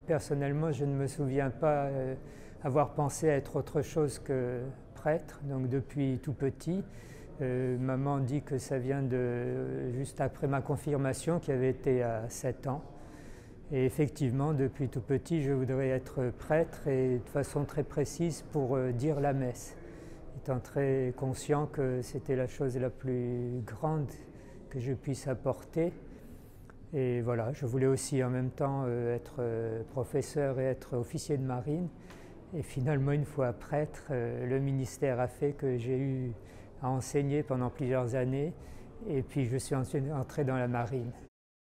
personnellement, je ne me souviens pas avoir pensé à être autre chose que prêtre, donc depuis tout petit. Maman dit que ça vient de juste après ma confirmation qui avait été à 7 ans. Et effectivement, depuis tout petit, je voudrais être prêtre et de façon très précise pour dire la messe, étant très conscient que c'était la chose la plus grande que je puisse apporter. Et voilà, je voulais aussi en même temps être professeur et être officier de marine. Et finalement, une fois prêtre, le ministère a fait que j'ai eu à enseigner pendant plusieurs années. Et puis je suis ensuite entré dans la marine.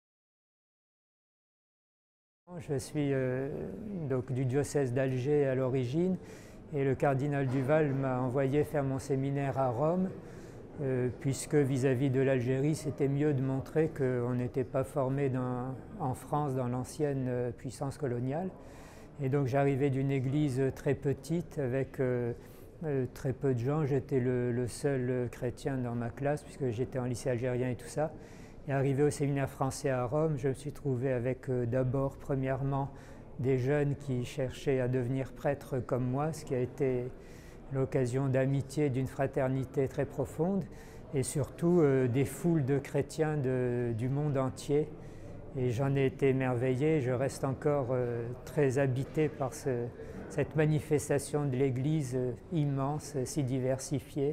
Je suis donc du diocèse d'Alger à l'origine. Et le cardinal Duval m'a envoyé faire mon séminaire à Rome. Puisque vis-à-vis de l'Algérie, c'était mieux de montrer qu'on n'était pas formé en France dans l'ancienne puissance coloniale. Et donc j'arrivais d'une église très petite avec très peu de gens. J'étais le seul chrétien dans ma classe puisque j'étais en lycée algérien et tout ça. Et arrivé au séminaire français à Rome, je me suis trouvé avec d'abord, premièrement, des jeunes qui cherchaient à devenir prêtres comme moi, ce qui a été l'occasion d'amitié, d'une fraternité très profonde, et surtout des foules de chrétiens du monde entier. Et j'en ai été émerveillé, je reste encore très habité par cette manifestation de l'Église immense, si diversifiée.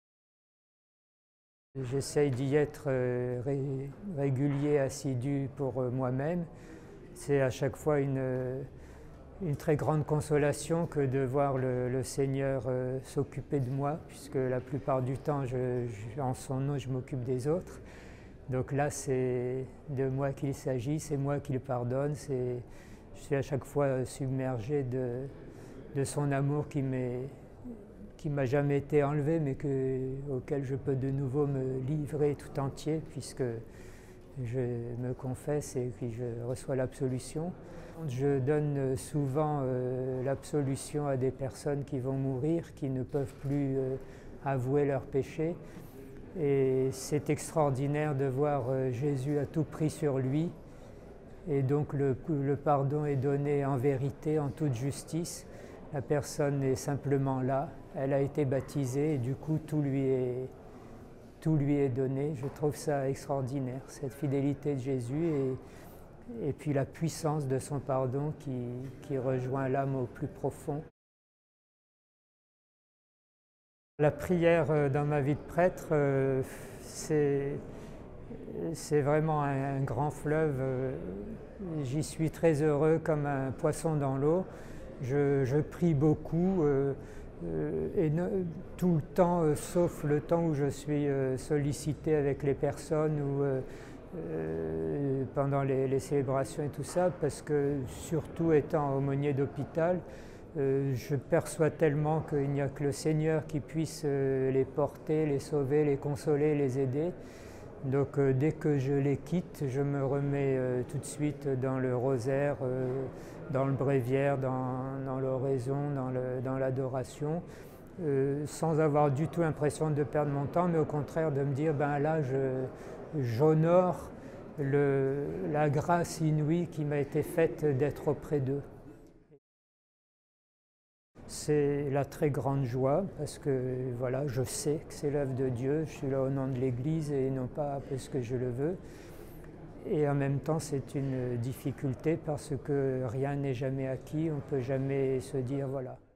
J'essaye d'y être régulier, assidu pour moi-même. C'est à chaque fois une très grande consolation que de voir le Seigneur s'occuper de moi, puisque la plupart du temps, en son nom, je m'occupe des autres. Donc là, c'est de moi qu'il s'agit, c'est moi qui le pardonne. Je suis à chaque fois submergé de son amour qui m'a jamais été enlevé, mais auquel je peux de nouveau me livrer tout entier, puisque je me confesse et puis je reçois l'absolution. Je donne souvent l'absolution à des personnes qui vont mourir, qui ne peuvent plus avouer leurs péchés. Et c'est extraordinaire de voir Jésus a tout pris sur lui. Et donc le pardon est donné en vérité, en toute justice. La personne est simplement là, elle a été baptisée et du coup tout lui est donné. Je trouve ça extraordinaire, cette fidélité de Jésus et puis la puissance de son pardon qui rejoint l'âme au plus profond. La prière dans ma vie de prêtre, c'est vraiment un grand fleuve. J'y suis très heureux comme un poisson dans l'eau. Je prie beaucoup et tout le temps, sauf le temps où je suis sollicité avec les personnes ou pendant les célébrations et tout ça, parce que surtout étant aumônier d'hôpital, je perçois tellement qu'il n'y a que le Seigneur qui puisse les porter, les sauver, les consoler, les aider. Donc dès que je les quitte, je me remets tout de suite dans le rosaire, dans le bréviaire, dans l'oraison, dans l'adoration, sans avoir du tout l'impression de perdre mon temps, mais au contraire de me dire, ben là, j'honore la grâce inouïe qui m'a été faite d'être auprès d'eux. C'est la très grande joie parce que voilà, je sais que c'est l'œuvre de Dieu, je suis là au nom de l'Église et non pas parce que je le veux. Et en même temps, c'est une difficulté parce que rien n'est jamais acquis, on ne peut jamais se dire voilà.